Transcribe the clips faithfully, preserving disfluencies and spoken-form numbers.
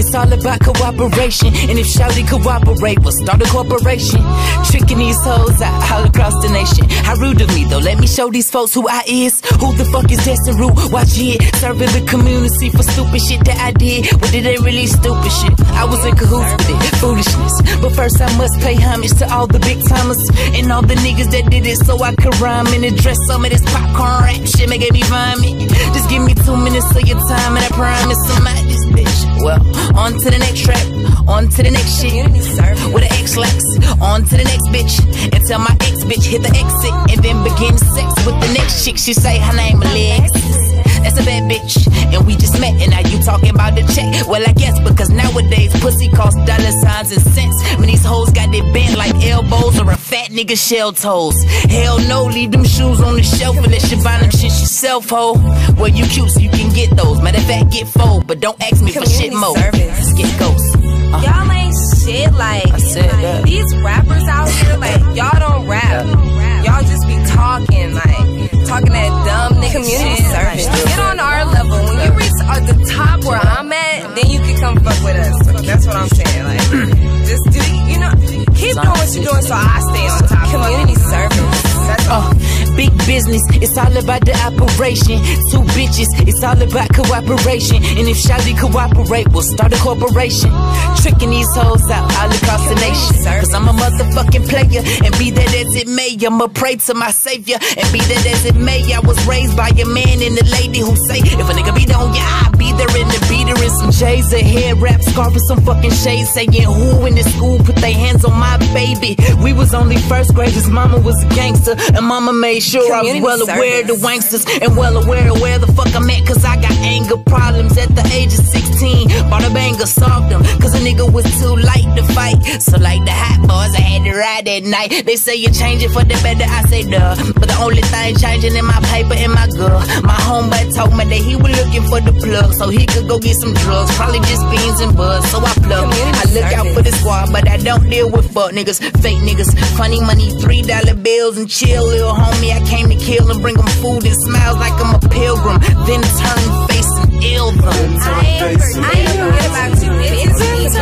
it's all about cooperation. And if shawty cooperate, we'll start a corporation. Tricking these hoes out all across the nation. How rude of me though, let me show these folks who I is. Who the fuck is Destin Root? Watch it, serving the community for stupid shit that I did. What did they really stupid shit? I was in cahoots with it, foolishness. But first I must pay homage to all the big timers and all the niggas that did it so I could rhyme and address some of this popcorn rap shit making me find me. Just give me two minutes of your time and I promise I'm out this bitch. Well, on to the next track, on to the next shit. With an X lax, on to the next bitch. Until my ex bitch hit the exit and then begin sex with the next chick. She say her name Alexis. That's a bad bitch, and we just met, and now you talking about the check. Well, I guess because nowadays pussy costs dollar signs and cents. When these hoes got their bent like elbows or a fat nigga shell toes. Hell no, leave them shoes on the shelf unless you buy them shit yourself, ho. Well, you cute so you can get those. Matter of fact, get fold, but don't ask me for shit more. Let's get ghosts. Uh. Y'all ain't shit like, I said like that. These rappers out here, like y'all don't rap. Y'all just be talking like talking that dumb nigga Community shit. service. Like, get on our level. When you reach uh, the top where I'm at, then you can come fuck with us. That's what I'm saying. Like, just do you know? Keep doing what you're doing so I stay on top. Community service. That's all. Uh, big business, it's all about the operation. Two bitches, it's all about cooperation. And if shawty cooperate, we'll start a corporation. Tricking these hoes out all across the nation. Cause I'm a motherfucking player, and be that as it may, I'ma pray to my savior. And be that as it may, I was raised by a man and a lady who say, if a nigga be down, yeah, I'll be there in the beater and some J's, a head wrap, scarf with some fucking shades. Saying who in the school put their hands on my baby. We was only first graders, mama was a gangster, and mama made sure Community I was well aware service. of the wanksters and well aware of where the fuck I'm at. Cause I got anger problems at the age of sixteen. Bought a banger, solved them, cause a nigga was too light to fight. So like the hot boys, I had to ride that night. They say you change it for the better, I say duh. But the only thing changing in my paper and my girl. My homeboy told me that he was looking for the plug so he could go get some drugs. Probably just beans and buds, so I plug. Community I look out service. for the squad, but I don't deal with fuck niggas, fake niggas, funny money, three dollar bills and chill, little homie. I came to kill and bring them food and smiles like I'm a pilgrim. Then turn face and ill them. I ain't, I ain't forget about you bitches.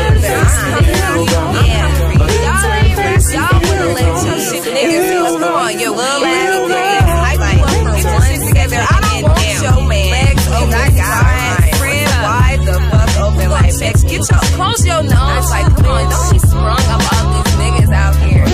Yeah, y'all ain't, y'all wanna let your shit niggas see what's going on. Your little ass niggas hype you up from one together. I don't want your man. Legs open, I got my friend wide the fuck open like bitch. Get your close your nose. Like come on, don't be sprung up all these niggas out here.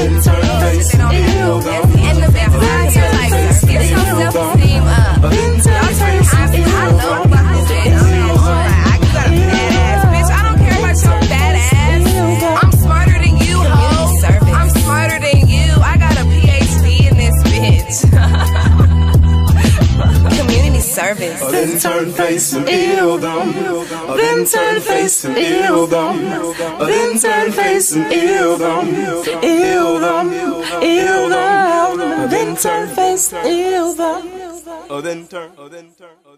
And the best out here like get your self-esteem up. Y'all turn happy. I know about this bitch. I got a bad ass bitch. I don't care about your bad ass. I'm smarter than you, ho. I'm smarter than you. I got a P H D in this bitch. Community service. Then turn face and ill them. Then turn face and ill them. Then turn face and ill them. Ill them. Ill them. Then turn face and ill them. Oh, then turn. Oh, then turn.